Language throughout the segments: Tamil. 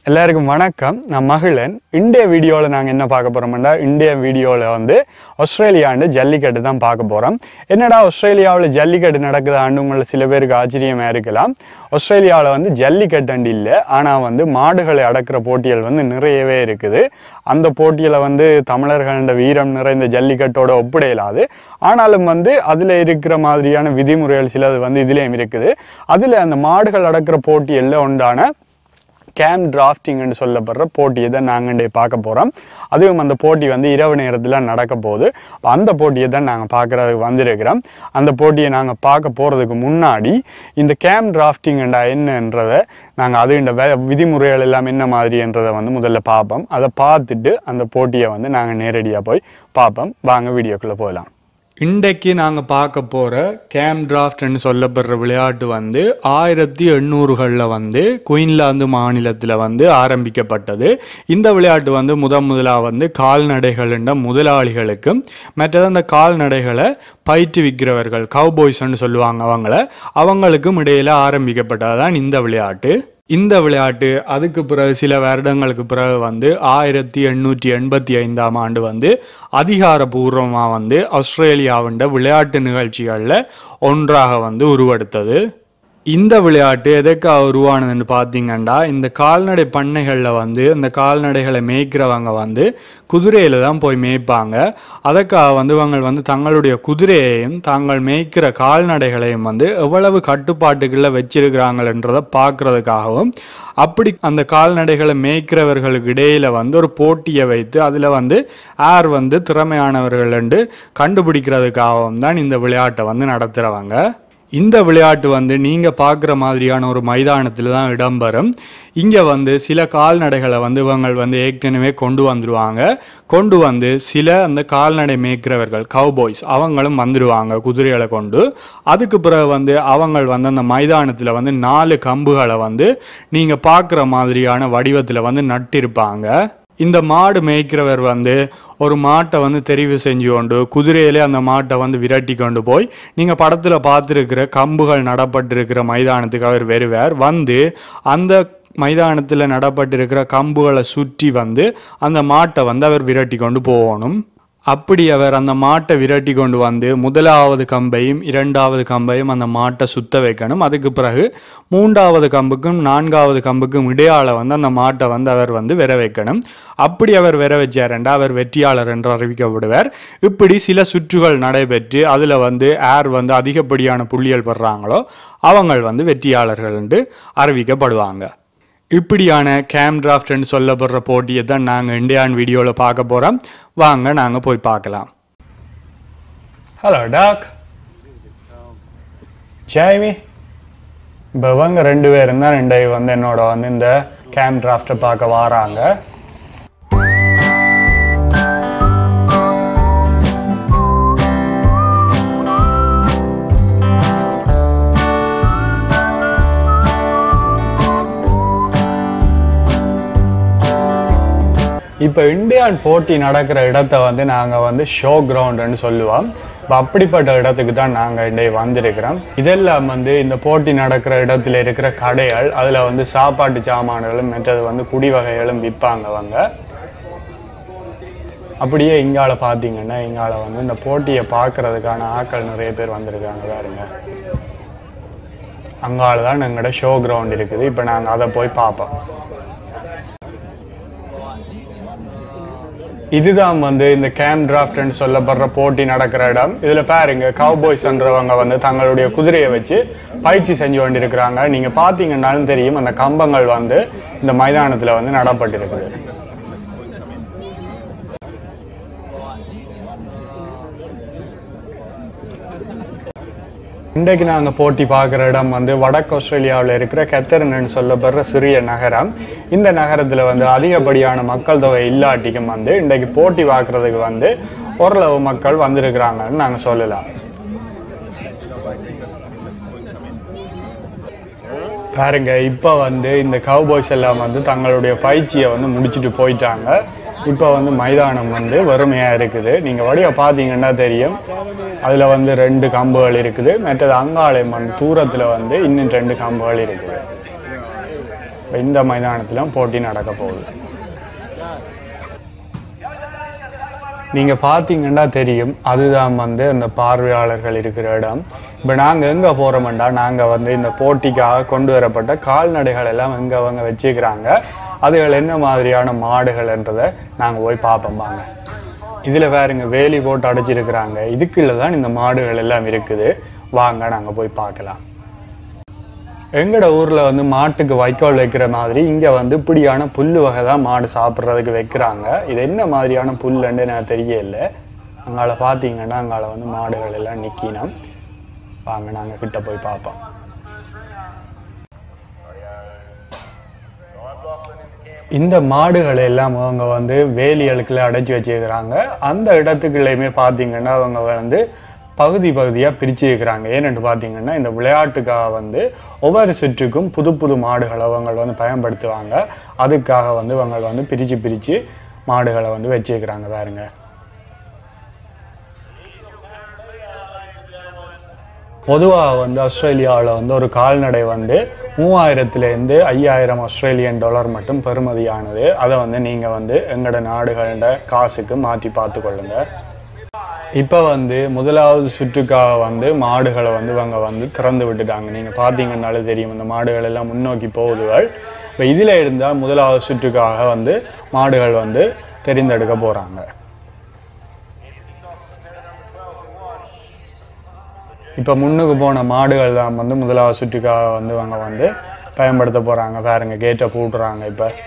எல்லாருக்கும் வணக்கம். நான் மகிழன். இந்திய வீடியோவில் நாங்கள் என்ன பார்க்க போகிறோம்னா, இந்திய வீடியோவில் வந்து ஆஸ்திரேலியாண்டு ஜல்லிக்கட்டு தான் பார்க்க போகிறோம். என்னடா ஆஸ்திரேலியாவில் ஜல்லிக்கட்டு நடக்குதான்னு உங்களை சில பேருக்கு ஆச்சரியமாக இருக்கலாம். ஆஸ்திரேலியாவில் வந்து ஜல்லிக்கட்டு இல்லை, ஆனால் வந்து மாடுகளை அடக்கிற போட்டிகள் வந்து நிறையவே இருக்குது. அந்த போட்டியில் வந்து தமிழர்கள வீரம் நிறைந்த ஜல்லிக்கட்டோட ஒப்பிடையலாது. ஆனாலும் வந்து அதில் இருக்கிற மாதிரியான விதிமுறைகள் சிலது வந்து இதுலேயும் இருக்குது. அதில் அந்த மாடுகள் அடக்கிற போட்டியில் உண்டான கேம்ப்டிராஃப்டிங்னு சொல்லப்படுற போட்டியை தான் நாங்கள் பார்க்க போகிறோம். அதுவும் அந்த போட்டி வந்து இரவு நேரத்தில் நடக்க போகுது. அந்த போட்டியை தான் நாங்கள் பார்க்குறதுக்கு வந்திருக்கிறோம். அந்த போட்டியை நாங்கள் பார்க்க போகிறதுக்கு முன்னாடி இந்த கேம்ப்டிராஃப்டிங்டா என்னன்றதை நாங்கள் அது இந்த விதிமுறைகள் எல்லாம் என்ன மாதிரின்றதை வந்து முதல்ல பார்ப்போம். அதை பார்த்துட்டு அந்த போட்டியை வந்து நாங்கள் நேரடியாக போய் பார்ப்போம். வாங்க வீடியோக்குள்ளே போகலாம். இன்றைக்கு நாங்கள் பார்க்க போகிற கேம்ப்டிராஃப்ட்னு சொல்லப்படுற விளையாட்டு வந்து 1800களில் வந்து குயின்லாந்து மாநிலத்தில் வந்து ஆரம்பிக்கப்பட்டது. இந்த விளையாட்டு வந்து முதலாக வந்து கால்நடைகளின் முதலாளிகளுக்கும் மற்றது அந்த கால்நடைகளை பயிற்றுவிக்கிறவர்கள் கவுபாய்ஸ்ன்னு சொல்லுவாங்க அவங்களுக்கும் இடையில் ஆரம்பிக்கப்பட்டது தான் இந்த விளையாட்டு. இந்த விளையாட்டு அதுக்கு பிறகு சில வருடங்களுக்கு பிறகு வந்து 1885ஆம் ஆண்டு வந்து அதிகாரபூர்வமாக வந்து ஆஸ்திரேலியாவின் விளையாட்டு நிகழ்ச்சிகளில் ஒன்றாக வந்து உருவெடுத்தது. இந்த விளையாட்டு எதற்காக உருவானதுன்னு பார்த்தீங்கன்னா, இந்த கால்நடை பண்ணைகளில் வந்து இந்த கால்நடைகளை மேய்க்கிறவங்க வந்து குதிரையில் தான் போய் மேய்ப்பாங்க. அதற்காக வந்து இவங்க வந்து தங்களுடைய குதிரையையும் தாங்கள் மேய்க்கிற கால்நடைகளையும் வந்து எவ்வளவு கட்டுப்பாட்டுகளில் வச்சிருக்கிறாங்கன்றதை பார்க்குறதுக்காகவும், அப்படி அந்த கால்நடைகளை மேய்க்கிறவர்களுக்கு இடையில் வந்து ஒரு போட்டியை வைத்து அதில் வந்து யார் வந்து திறமையானவர்கள் என்று கண்டுபிடிக்கிறதுக்காகவும் தான் இந்த விளையாட்டை வந்து நடத்துகிறவங்க. இந்த விளையாட்டு வந்து நீங்கள் பார்க்குற மாதிரியான ஒரு மைதானத்தில் தான் இடம்பெறும். இங்கே வந்து சில கால்நடைகளை வந்து இவங்க வந்து ஏற்கனவே கொண்டு வந்துடுவாங்க. கொண்டு வந்து சில அந்த கால்நடை மேய்க்கிறவர்கள் கவுபாய்ஸ் அவங்களும் வந்துடுவாங்க குதிரைகளை கொண்டு. அதுக்கு பிறகு வந்து அவங்க வந்து அந்த மைதானத்தில் வந்து 4 கம்புகளை வந்து நீங்கள் பார்க்குற மாதிரியான வடிவத்தில் வந்து நட்டிருப்பாங்க. இந்த மாடு மேய்க்கிறவர் வந்து ஒரு மாட்டை வந்து தெரிவு செஞ்சு கொண்டு குதிரையிலே அந்த மாட்டை வந்து விரட்டி கொண்டு போய் நீங்கள் படத்தில் பார்த்துருக்கிற கம்புகள் நடப்பட்டிருக்கிற மைதானத்துக்கு அவர் வருவார். வந்து அந்த மைதானத்தில் நடப்பட்டிருக்கிற கம்புகளை சுற்றி வந்து அந்த மாட்டை வந்து அவர் விரட்டி கொண்டு போகணும். அப்படி அவர் அந்த மாட்டை விரட்டி கொண்டு வந்து முதலாவது கம்பையும் 2வது கம்பையும் அந்த மாட்டை சுத்த வைக்கணும். அதுக்கு பிறகு 3வது கம்புக்கும் 4வது கம்புக்கும் இடையால வந்து அந்த மாட்டை வந்து அவர் வந்து விர வைக்கணும். அப்படி அவர் விர வச்சாரண்டா அவர் வெற்றியாளர் என்று அறிவிக்கப்படுவார். இப்படி சில சுற்றுகள் நடைபெற்று அதில் வந்து யார் வந்து அதிகப்படியான புள்ளிகள் பெறாங்களோ அவங்க வந்து வெற்றியாளர்கள் என்று அறிவிக்கப்படுவாங்க. இப்படியான கேம்ப்டிராஃப்ட்னு சொல்லப்படுற போட்டியை தான் நாங்கள் இந்தியான் வீடியோவில் பார்க்க போகிறோம். வாங்க நாங்கள் போய் பார்க்கலாம். ஹலோ டாக் ஜாய்மி. இப்போ இவங்க 2 பேரும் தான் இன்றைக்கு வந்து என்னோட வந்து இந்த கேம்ப்டிராஃப்டை பார்க்க வராங்க. இப்போ இந்தியான் போட்டி நடக்கிற இடத்த வந்து நாங்கள் வந்து ஷோ கிரவுண்டுன்னு சொல்லுவோம். இப்போ அப்படிப்பட்ட இடத்துக்கு தான் நாங்கள் இன்றைக்கு வந்திருக்கிறோம். இதெல்லாம் வந்து இந்த போட்டி நடக்கிற இடத்துல இருக்கிற கடைகள், அதில் வந்து சாப்பாட்டு சாமான்களும் மற்றது வந்து குடி வகைகளும் விற்பாங்க அவங்க. அப்படியே இங்கால பார்த்தீங்கன்னா இங்கால வந்து இந்த போட்டியை பார்க்கறதுக்கான ஆட்கள் நிறைய பேர் வந்திருக்காங்க பாருங்க. அங்கால தான் எங்களோட ஷோ கிரவுண்ட் இருக்குது. இப்போ நாங்கள் அதை போய் பார்ப்போம். இதுதான் வந்து இந்த கேம்ப்டிராஃப்ட்னு சொல்லப்படுற போட்டி நடக்கிற இடம். இதில் பாருங்க கவுபாய்ஸ்ன்றவங்க வந்து தங்களுடைய குதிரையை வச்சு பயிற்சி செஞ்சு கொண்டிருக்கிறாங்க. நீங்கள் பார்த்தீங்கன்னாலும் தெரியும் அந்த கம்பங்கள் வந்து இந்த மைதானத்தில் வந்து நடப்பட்டிருக்குது. இன்றைக்கு நாங்கள் போட்டி பார்க்குற இடம் வந்து வடக்கு ஆஸ்திரேலியாவில் இருக்கிற கெத்தரின்னு சொல்லப்படுற சிறிய நகரம். இந்த நகரத்தில் வந்து அதிகப்படியான மக்கள் தொகை இல்லாட்டிக்கும் வந்து இன்றைக்கு போட்டி பார்க்குறதுக்கு வந்து ஓரளவு மக்கள் வந்திருக்கிறாங்கன்னு நாங்கள் சொல்லலாம். பாருங்க, இப்போ வந்து இந்த கவுபாய்ஸ் எல்லாம் வந்து தங்களுடைய பயிற்சியை வந்து முடிச்சுட்டு போயிட்டாங்க. இப்போ வந்து மைதானம் வந்து வறுமையாக இருக்குது. நீங்கள் வழியாக பார்த்தீங்கன்னா தெரியும். அதில் வந்து 2 கம்புகள் இருக்குது. மற்றது அங்காலயம் வந்து தூரத்தில் வந்து இன்னும் 2 கம்புகள் இருக்குது. இந்த மைதானத்திலும் போட்டி நடக்க போகுது. நீங்கள் பார்த்தீங்கன்னா தெரியும், அதுதான் வந்து அந்த பார்வையாளர்கள் இருக்கிற இடம். இப்போ நாங்கள் எங்கே போகிறோம்டா, நாங்கள் வந்து இந்த போட்டிக்காக கொண்டு வரப்பட்ட கால்நடைகள் எல்லாம் எங்கே அவங்க வச்சுக்கிறாங்க, அதுகள் என்ன மாதிரியான மாடுகள்ன்றதை நாங்கள் போய் பார்ப்போம் வாங்க. இதில் வேறுங்க வேலி போட்டு அடைச்சிருக்கிறாங்க, இதுக்குள்ள தான் இந்த மாடுகள் எல்லாம் இருக்குது. வாங்க நாங்கள் போய் பார்க்கலாம். எங்களோட ஊரில் வந்து மாட்டுக்கு வைக்கோல் வைக்கிற மாதிரி இங்கே வந்து இப்படியான புல் வகை தான் மாடு சாப்பிட்றதுக்கு வைக்கிறாங்க. இது என்ன மாதிரியான புல்லுன்னு நான் தெரியல. அங்கால பார்த்தீங்கன்னா அங்கால வந்து மாடுகள் எல்லாம் நிற்கினோம். வாங்க நாங்கள் கிட்ட போய் பார்ப்போம். இந்த மாடுகளை எல்லாம் அவங்க வந்து வேலிகளுக்குள்ள அடைச்சி வச்சுக்கிறாங்க. அந்த இடத்துக்குள்ளேயுமே பார்த்தீங்கன்னா அவங்க வந்து பகுதி பகுதியாக பிரித்து வைக்கிறாங்க. ஏன்னு பார்த்தீங்கன்னா இந்த விளையாட்டுக்காக வந்து ஒவ்வொரு சுற்றுக்கும் புது புது மாடுகளை அவங்க வந்து பயன்படுத்துவாங்க. அதுக்காக வந்து அவங்க வந்து பிரித்து மாடுகளை வந்து வச்சுக்கிறாங்க. பாருங்க, பொதுவாக வந்து ஆஸ்திரேலியாவில் வந்து ஒரு கால்நடை வந்து 3000 5000 ஆஸ்திரேலியன் டாலர் மட்டும் பெறுமதியானது. அதை வந்து நீங்கள் வந்து எங்களோட நாடுகளோட காசுக்கு மாற்றி பார்த்து கொள்ளுங்க. இப்போ வந்து முதலாவது சுற்றுக்காக வந்து மாடுகளை வந்து இவங்க வந்து திறந்து விட்டுட்டாங்க. நீங்கள் பார்த்தீங்கன்னாலே தெரியும், இந்த மாடுகள் எல்லாம் முன்னோக்கி போகுதுகள். இப்போ இதில் இருந்தால் முதலாவது சுற்றுக்காக வந்து மாடுகள் வந்து தெரிந்தெடுக்க போகிறாங்க. இப்போ முன்னுக்கு போன மாடுகள் தான் வந்து முதலாவது சுற்றுக்காக வந்து இவங்க வந்து பயன்படுத்த போகிறாங்க. பாருங்க, கேட்டை பூட்டுறாங்க.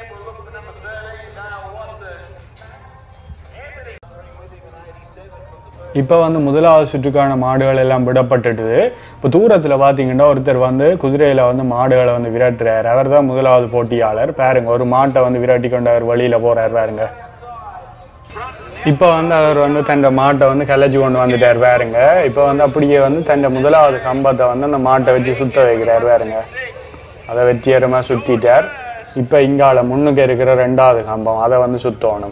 இப்போ வந்து முதலாவது சுற்றுக்கான மாடுகள் எல்லாம் விடப்பட்டுட்டுது. இப்போ தூரத்தில் பார்த்தீங்கன்னா ஒருத்தர் வந்து குதிரையில் வந்து மாடுகளை வந்து விரட்டுறார். அவர் தான் முதலாவது போட்டியாளர். பாருங்க, ஒரு மாட்டை வந்து விரட்டி கொண்டு அவர் வழியில் போகிறார். பாருங்க, இப்போ வந்து அவர் வந்து தன் மாட்டை வந்து கலைச்சி கொண்டு வந்துட்டார். பாருங்க, இப்போ வந்து அப்படியே வந்து தன் முதலாவது கம்பத்தை வந்து அந்த மாட்டை வச்சு சுத்த வைக்கிறார். பாருங்க, அதை வெற்றிகரமாக சுற்றிட்டார். இப்போ இங்கால முன்னுக்கு இருக்கிற 2வது கம்பம் அதை வந்து சுற்றணும்.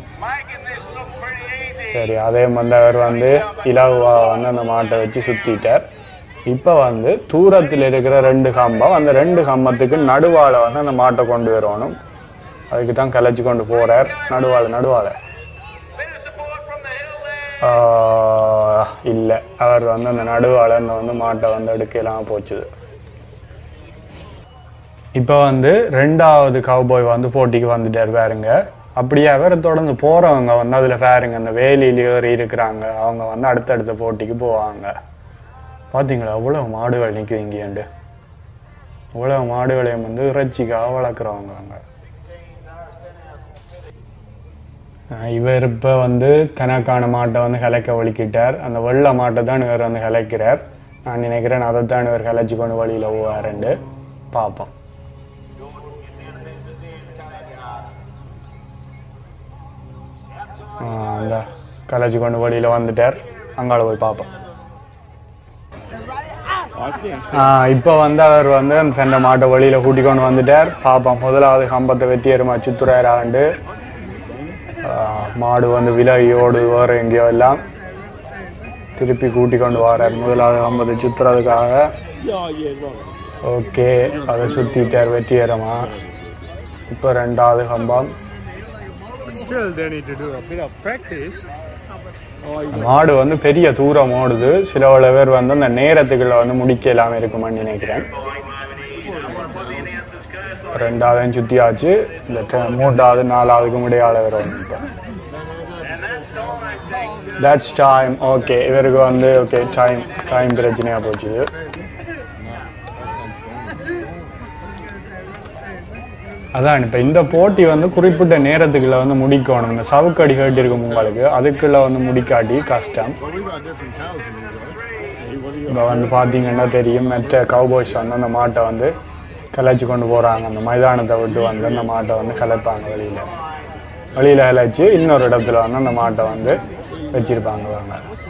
சரி, அதே வந்து அவர் வந்து இலகுவாக வந்து அந்த மாட்டை வச்சு சுற்றிட்டார். இப்போ வந்து தூரத்தில் இருக்கிற 2 கம்பம், அந்த 2 கம்பத்துக்கு நடுவால் வந்து அந்த மாட்டை கொண்டு வரணும். அதுக்கு தான் கலைச்சி கொண்டு போகிறார். நடுவால் இல்லை, அவர் வந்து அந்த நடுவால் அந்த வந்து மாட்டை வந்து எடுக்கலாம் போச்சுது. இப்போ வந்து 2வது கவுபாய் வந்து போட்டிக்கு வந்துட்டார். பாருங்க, அப்படியே அவர் தொடர்ந்து போகிறவங்க வந்து அதில் பாருங்க அந்த வேலியில் ஏறி இருக்கிறாங்க. அவங்க வந்து அடுத்தடுத்த போட்டிக்கு போவாங்க. பார்த்தீங்களா, அவ்வளோ மாடுகள் நிற்குதுங்கேண்டு. அவ்வளோ மாடுகளையும் வந்து இறைச்சிக்காக வளர்க்குறவங்க அவங்க. இவர் இப்போ வந்து தனக்கான மாட்டை வந்து கலைக்க வலிக்கிட்டார். அந்த வெள்ளை மாட்டை தான் இவர் வந்து கலைக்கிறார். நான் நினைக்கிறேன் அதை தான் இவர் கலைச்சி கொண்டு வழியில் போவாருண்டு. பார்ப்போம். அந்த கலைச்சி கொண்டு வழியில் வந்துட்டார். அங்கால போய் பார்ப்போம். இப்போ வந்து அவர் வந்து அந்த சண்டை மாட்டை வழியில் கூட்டி கொண்டு வந்துட்டார். பார்ப்போம், முதலாவது கம்பத்தை வெற்றியருமா சுத்துறாராண்டு. மாடு வந்து விலகியோடு வேறு எங்கேயோ எல்லாம் திருப்பி கூட்டி கொண்டு வரார் முதலாவது கம்பத்தை சுத்துறதுக்காக. ஓகே, அதை சுற்றிட்டார் வெற்றியரமா. இப்போ 2வது கம்பம். மாடு வந்து பெரிய தூரம் ஓடுது. சில பேர் வந்து அந்த நேரத்துக்குள்ள வந்து முடிக்க இல்லாமல் இருக்குமான்னு நினைக்கிறேன். 2வது சுத்தியாச்சு. இந்த 3வது 4வதுக்கும் இடையாள வரும். That's time. ஓகே, இவருக்கு வந்து ஓகே டைம் பிரச்சனையாக போச்சுது. அதான் இப்போ இந்த போட்டி வந்து குறிப்பிட்ட நேரத்துக்குள்ள வந்து முடிக்கணும். இந்த சவுக்கடி கேட்டு இருக்கும் உங்களுக்கு, அதுக்குள்ள வந்து முடிக்காட்டி கஷ்டம். இப்போ வந்து பார்த்தீங்கன்னா தெரியும், மற்ற கவுபாய்ஸ் வந்து அந்த மாட்டை வந்து கலைச்சி கொண்டு போகிறாங்க. அந்த மைதானத்தை விட்டு வந்து அந்த மாட்டை வந்து கலைப்பாங்க. வெளியில் கலைச்சி இன்னொரு இடத்துல வந்து அந்த மாட்டை வந்து வச்சிருப்பாங்க. வாங்க,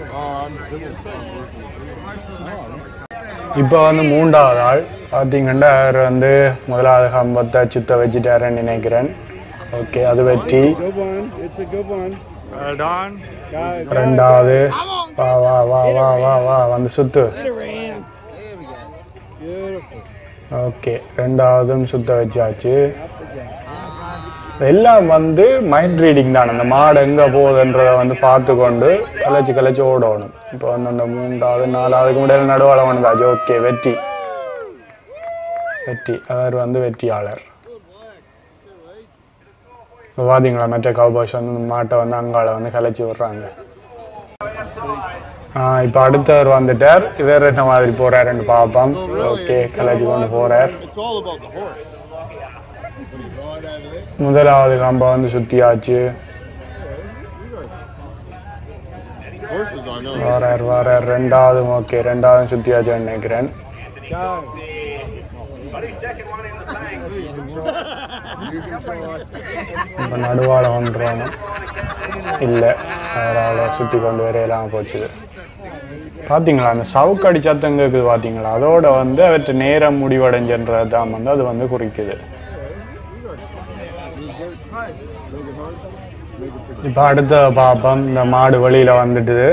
இப்போ வந்து 3வது ஆள் பார்த்தீங்கன்னா அவர் வந்து முதலாவது கம்பத்தை சுத்த வச்சுட்டாருன்னு நினைக்கிறேன். ஓகே, அது வெற்றி. 2வது வா வா வா வா வா வா வந்து சுத்து. ஓகே, 2வதும் சுத்த வச்சாச்சு. எல்லாம் வந்து மைண்ட் ரீடிங் தான். அந்த மாடு எங்கே போகுதுன்றதை வந்து பார்த்து கொண்டு கலைச்சி ஓடணும். இப்போ வந்து அந்த 3வது 4வதுக்கு முடியல நடுவாளம் வந்தாச்சு. ஓகே, வெற்றி. அவர் வந்து வெற்றியாளர். இப்போ பார்த்தீங்களா, மற்ற கவுபாய்ஸ் வந்து இந்த மாட்டை வந்து அங்காள வந்து கலைச்சி விட்றாங்க. இப்போ அடுத்தவர் வந்துட்டார். இவர் என்ன மாதிரி போறாருன்னு பார்ப்போம். ஓகே, கலைச்சி கொண்டு போறார். முதலாவது கம்பை வந்து சுத்தியாச்சு. வரார். ரெண்டாவது ஓகே, ரெண்டாவது சுத்தியாச்சுன்னு நினைக்கிறேன். இப்போ நடுவாள ஒன்றான இல்லை, அதனால் சுற்றி கொண்டு வரையெல்லாம் போச்சு. பார்த்தீங்களா, அந்த சவுக்கடி சத்தம் கேட்குது பார்த்தீங்களா, அதோட வந்து அவற்றை நேரம் முடிவடைஞ்சன்றது தான் வந்து அது வந்து குறிக்குது. இப்போ அடுத்த பாப்பம், இந்த மாடு வெளியில் வந்துட்டுது.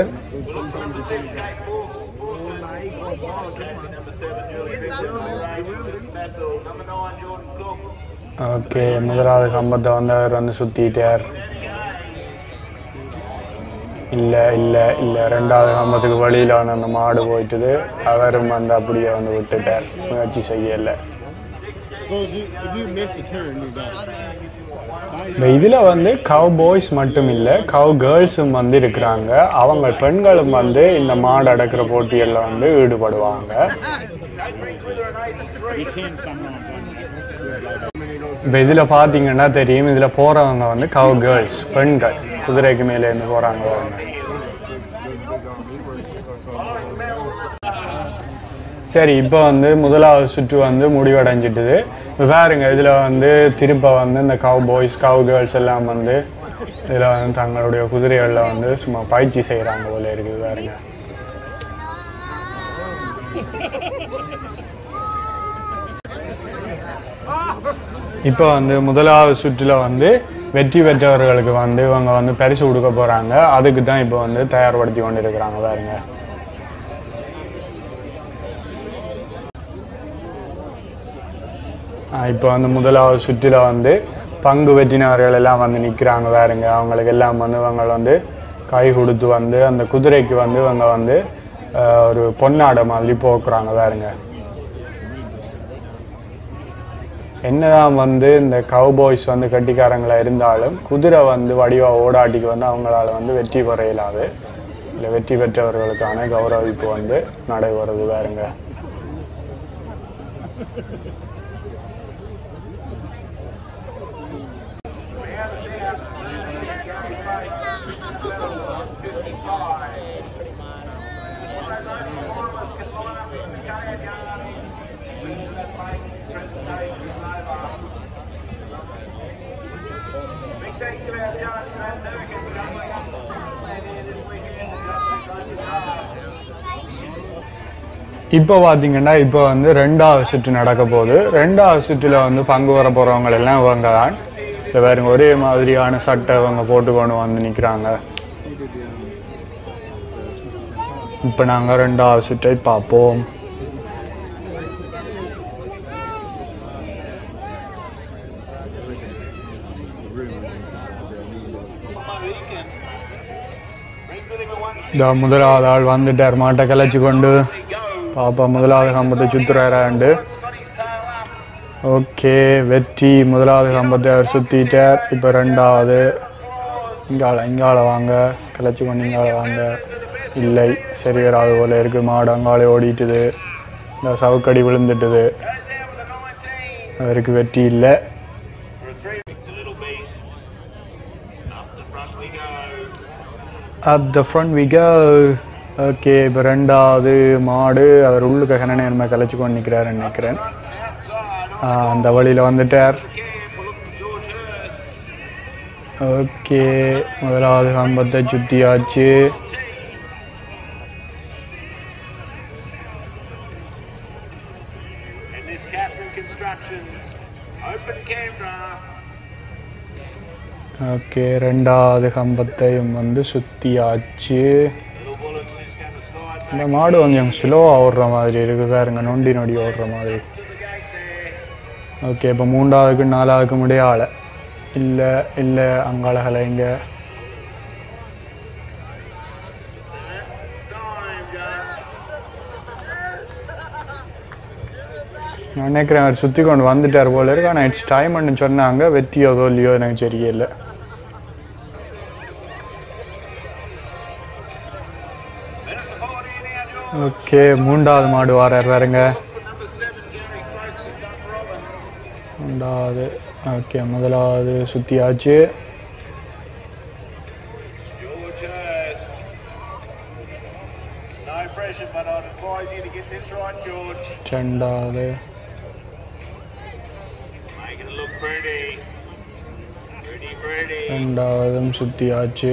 ஓகே, முதலாவது கம்பத்தை வந்து அவர் வந்து சுற்றிட்டார். இல்லை, ரெண்டாவது கம்பத்துக்கு வழியில் வந்து அந்த மாடு போயிட்டுது. அவரும் வந்து அப்படியே வந்து விட்டுட்டார், முயற்சி செய்யலை. இதில் வந்து கவ் பாய்ஸ் மட்டும் இல்லை, கவ் கேர்ள்ஸும் வந்து இருக்கிறாங்க. அவங்க பெண்களும் வந்து இந்த மாடு அடக்கிற போட்டிகளில் வந்து ஈடுபடுவாங்க. இப்போ இதில் பார்த்தீங்கன்னா தெரியும், இதில் போகிறவங்க வந்து கவ் கேர்ள்ஸ், பெண்கள் குதிரைக்கு மேலே இருந்து போகிறாங்க. சரி, இப்போ வந்து முதலாவது சுற்று வந்து முடிவடைஞ்சிட்டுது. இப்போ பாருங்க, இதில் வந்து திருப்ப வந்து இந்த கவ் பாய்ஸ், கவ் கேர்ள்ஸ் எல்லாம் வந்து இதில் வந்து தங்களுடைய குதிரைகளில் வந்து சும்மா பயிற்சி செய்கிறாங்க போல இருக்குது. பாருங்க, இப்போ வந்து முதலாவது சுற்றில் வந்து வெற்றி பெற்றவர்களுக்கு வந்து இவங்க வந்து பரிசு கொடுக்க போகிறாங்க. அதுக்கு தான் இப்போ வந்து தயார்படுத்தி கொண்டு இருக்கிறாங்க. பாருங்க, இப்போ வந்து முதலாவது சுற்றில் வந்து பங்கு வெற்றினவர்கள் எல்லாம் வந்து நிற்கிறாங்க. பாருங்க, அவங்களுக்கு எல்லாம் வந்து இவங்க வந்து கை கொடுத்து வந்து அந்த குதிரைக்கு வந்து இவங்க வந்து ஒரு பொன்னாடை மாதிரி போக்குறாங்க. பாருங்க, என்னதான் வந்து இந்த கவ் பாய்ஸ் வந்து கட்டிக்காரங்களா இருந்தாலும் குதிரை வந்து வடிவா ஓடாட்டிக்கு வந்து அவங்களால வந்து வெற்றி பெற இயலாது. இல்லை, வெற்றி பெற்றவர்களுக்கான கௌரவிப்பு வந்து நடைபெறுது. பாருங்க, இப்போ பார்த்தீங்கன்னா இப்போ வந்து ரெண்டாவது சுற்று நடக்க போகுது. ரெண்டாவது சுற்றில் வந்து பங்கு வர போகிறவங்க எல்லாம் இவங்க தான். இப்போ பாருங்க, ஒரே மாதிரியான சட்டை இவங்க போட்டுக்கொண்டு வந்து நிற்கிறாங்க. இப்போ நாங்கள் ரெண்டாவது சுற்றை பார்ப்போம். இந்த முதலாவது ஆள் வந்துட்டார், மாட்டை கலைச்சி கொண்டு. பாப்பா முதலாவது கம்பத்தை சுத்துறாராண்டு. ஓகே, வெற்றி. முதலாவது கம்பத்தை அவர் சுத்திட்டார். இப்போ ரெண்டாவது இங்கால வாங்க, கலைச்சி கொண்டு இங்கால வாங்க. இல்லை, சரி வராது போல இருக்கு. மாடு அங்காலே ஓடிட்டுது, இந்த சவுக்கடி விழுந்துட்டுது. அவருக்கு வெற்றி இல்லை. Up the front we go. Okay, இப்போ ரெண்டாவது மாடு அவர் உள்ளுக்கு கன நேரமாக கலைச்சி கொண்டு நிற்கிறாருன்னு நினைக்கிறேன். அந்த வழியில் வந்துட்டார். ஓகே, முதலாவது கம்பத்தை சுற்றியாச்சு. ஓகே, ரெண்டாவது கம்பத்தையும் வந்து சுற்றியாச்சு. இந்த மாடு கொஞ்சம் ஸ்லோவாக ஓடுற மாதிரி இருக்குது. பாருங்க, நொண்டி ஓடுற மாதிரி. ஓகே இப்போ 3வது 4வது முடிய ஆளை இல்லை இல்லை அங்காளகளை இங்கே நான் நினைக்கிறேன் அவர் சுற்றி கொண்டு வந்துட்டார் போல இருக்கு. ஆனால் இட்ஸ் டைம்னு சொன்னாங்க. வெற்றியோதோ இல்லையோ எனக்கு தெரியல. ஓகே 3வது மாடு வாரார் பாருங்க. 3வது ஓகே 1வது சுற்றியாச்சு. 2வது 2வதும் சுற்றியாச்சு.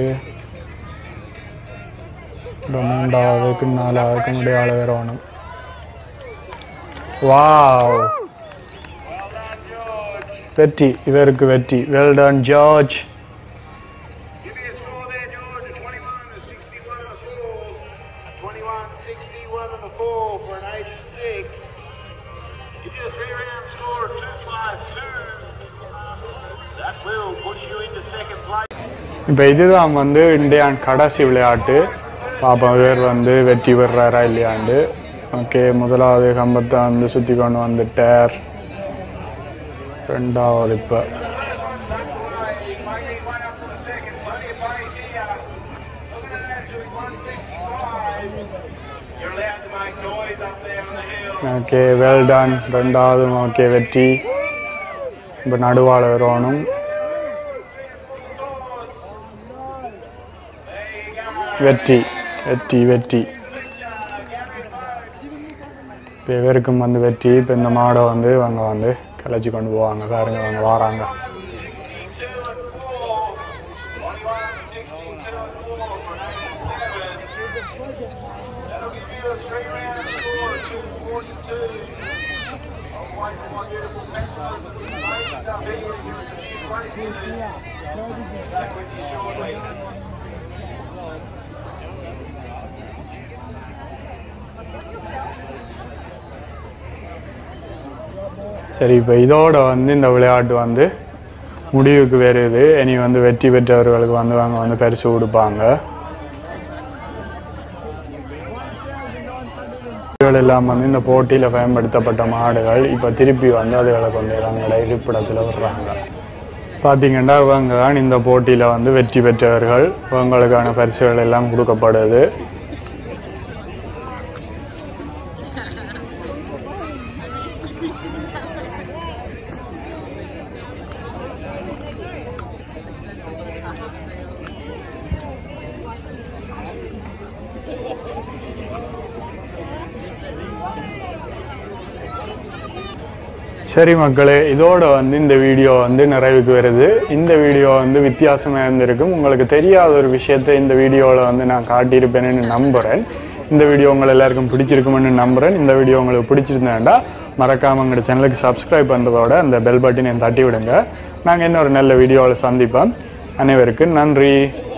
இப்போ 3வது 4வது முடிய ஆளை வரணும். வாவ் வெற்றி, இவருக்கு வெற்றி. Well done George. இப்போ இதுதான் வந்து இந்தியான் கடைசி விளையாட்டு. பாப்போம் இவர் வந்து வெற்றி பெறாரா இல்லையாண்டு. ஓகே 1வது கம்பத்தை வந்து சுற்றி கொண்டு வந்துட்டார். 2வது இப்போ ஓகே வெல் டன். 2வதும் ஓகே வெற்றி. இப்போ நடுவாள வரணும். வெற்றி வெற்றி வெற்றி. இப்போ இவருக்கும் வந்து வெற்றி. இப்போ இந்த மாடை வந்து அவங்க வந்து கலைச்சி கொண்டு போவாங்க பாருங்க. அவங்க வாராங்க. சரி இப்போ இதோட வந்து இந்த விளையாட்டு வந்து முடிவுக்கு வருது. இனி வந்து வெற்றி பெற்றவர்களுக்கு வந்து அவங்க வந்து பரிசு கொடுப்பாங்க. எல்லாம் வந்து இந்த போட்டியில் பயன்படுத்தப்பட்ட மாடுகள் இப்போ திருப்பி வந்து அதுகளை கொண்டு அவங்களோட இருப்பிடத்தில் விடுறாங்க. பார்த்தீங்கன்னா இவங்க தான் இந்த போட்டியில் வந்து வெற்றி பெற்றவர்கள். இவங்களுக்கான பரிசுகள் எல்லாம் கொடுக்கப்படுது. சரி மக்களே, இதோட வந்து இந்த வீடியோ வந்து நிறைவுக்கு வருது. இந்த வீடியோ வந்து வித்தியாசமாக இருந்திருக்கும். உங்களுக்கு தெரியாத ஒரு விஷயத்தை இந்த வீடியோவில் வந்து நான் காட்டியிருப்பேன்னு நம்புகிறேன். இந்த வீடியோ உங்களை எல்லாருக்கும் பிடிச்சிருக்குமென்னு நம்புகிறேன். இந்த வீடியோ உங்களுக்கு பிடிச்சிருந்தேன்டா மறக்காமல் எங்களோட சேனலுக்கு சப்ஸ்கிரைப் பண்ணுறதோட அந்த பெல் பட்டனை தட்டி விடுங்க. நாங்கள் இன்னொரு நல்ல வீடியோவில் சந்திப்போம். அனைவருக்கும் நன்றி.